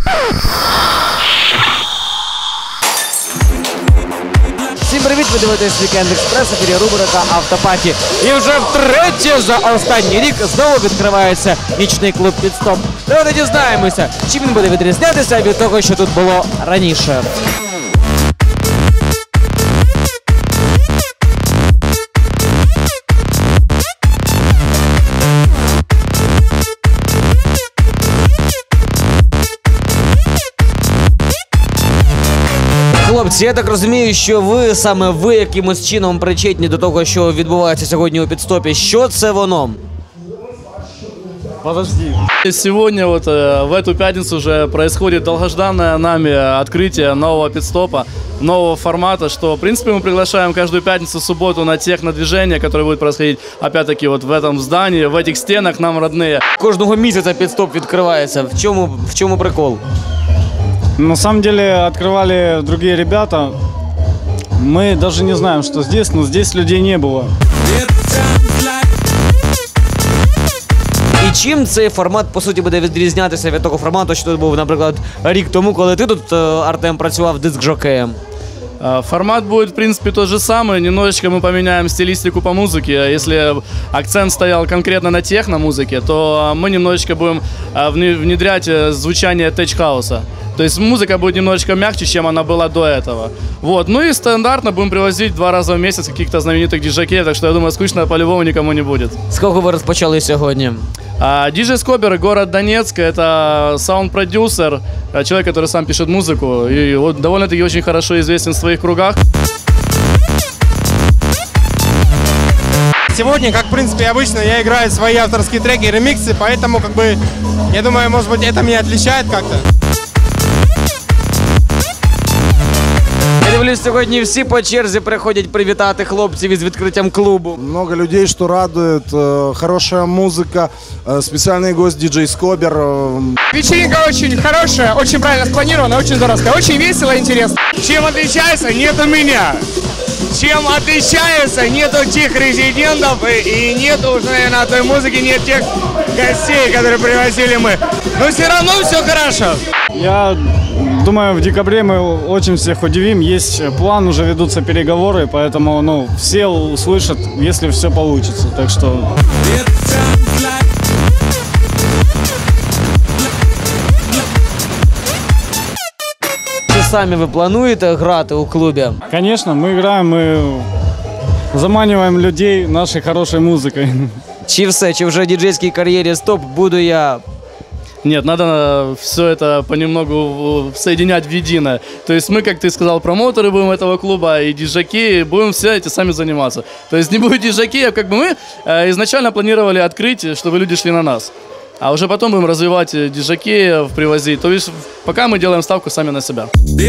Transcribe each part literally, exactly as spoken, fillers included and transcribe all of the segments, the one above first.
Всім привіт, ви дивитесь Weekend Express, в ефірі рубрика Автопаті. І вже втретє за останній рік знову відкривається нічний клуб «Підстоп». Давайте дізнаємося, чим він буде відрізнятися від того, що тут було раніше. Хлопці, я так розумію, що ви, саме ви, якимось чином причетні до того, що відбувається сьогодні у підстопі. Що це воно? Подожди. Сегодня, вот в эту пятницу уже происходит долгожданное нами открытие нового пидстопа, нового формата, что, в принципе, мы приглашаем каждую пятницу, субботу на технодвижение, которое будет происходить, опять-таки, вот в этом здании, в этих стенах нам родные. Кожного місяця підстоп відкривається. В чому, в чому прикол? На самом деле открывали другие ребята. Мы даже не знаем, что здесь, но здесь людей не было. І чим цей формат, по суті, буде відрізнятися від того формату, що тут був, наприклад, рік тому, коли ти тут, Артем, працював диск-жокеєм? Формат будет, в принципе, тот же самый. Немножечко мы поменяем стилистику по музыке. Если акцент стоял конкретно на техно-музыке, то мы немножечко будем внедрять звучание тэч-хауса. То есть музыка будет немножечко мягче, чем она была до этого. Вот. Ну и стандартно будем привозить два раза в месяц каких-то знаменитых диджакеев, так что я думаю, скучно по-любому никому не будет. С кого вы распочали сегодня? Диджей Скобер, город Донецк, это саунд-продюсер, человек, который сам пишет музыку и вот довольно-таки очень хорошо известен в своих кругах. Сегодня, как в принципе обычно, я играю свои авторские треки, ремиксы, поэтому как бы, я думаю, может быть, это меня отличает как-то. Я дивлюсь, сьогодні всі по черзі приходять привітати хлопців із відкриттям клубу. Много людей, что радует, хорошая музыка, специальный гость диджей Скобер. Вечеринка очень хорошая, очень правильно спланирована, очень здоровская, очень весело и интересно. Чем отличается? Нету меня. Чем отличается? Нету тех резидентов и нету уже, наверное, той музыки, нет тех гостей, которые привозили мы. Но все равно все хорошо. Я думаю, в декабре мы очень всех удивим. Есть план, уже ведутся переговоры, поэтому ну, все услышат, если все получится. Так что... Чи самі ви плануєте грати у клубі? Конечно, мы играем, мы заманиваем людей нашей хорошей музыкой. Чи все, чи вже в діджейській кар'єрі стоп, буду я... Нет, надо все это понемногу соединять в единое. То есть мы, как ты сказал, промоутеры будем этого клуба и диджаки, будем все эти сами заниматься. То есть не будет диджакеев, как бы мы э, изначально планировали открыть, чтобы люди шли на нас. А уже потом будем развивать диджакеев, привозить. То есть пока мы делаем ставку сами на себя.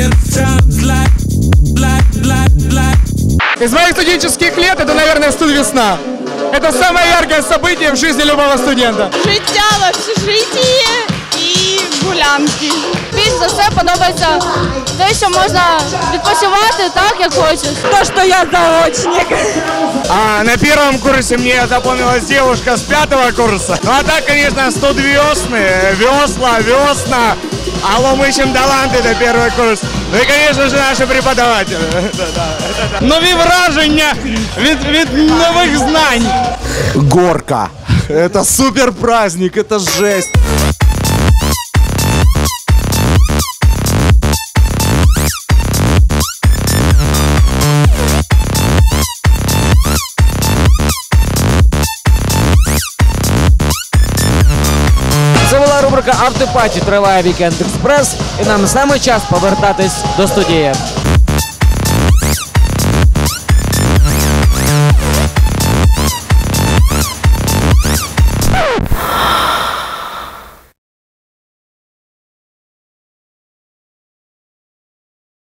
Из моих студенческих лет это, наверное, студ «Весна». Это самое яркое событие в жизни любого студента. Життя в общежитті і гулянки. Більш за все подобається те, що можна відпочивати так, як хочеш. То, що я заочник. А на первом курсе мне запомнилась девушка с пятого курса. Ну а так, конечно, студ весны, весла, весна. Алло, мы ищем таланты, это первый курс. Ну и, конечно же, наши преподаватели. Нові враження від, від нових знань. Горка. Это супер праздник, это жесть. Це була рубрика Автопаті, триває Weekend Express, і нам саме час повертатись до студії.